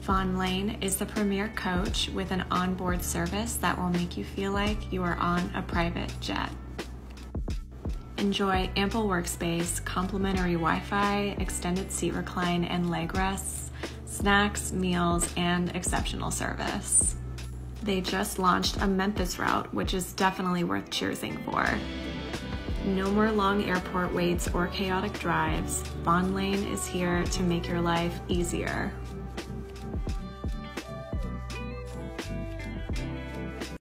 Vonlane is the premier coach with an onboard service that will make you feel like you are on a private jet. Enjoy ample workspace, complimentary Wi-Fi, extended seat recline and leg rests, snacks, meals, and exceptional service. They just launched a Memphis route, which is definitely worth cheersing for. No more long airport waits or chaotic drives. Vonlane is here to make your life easier.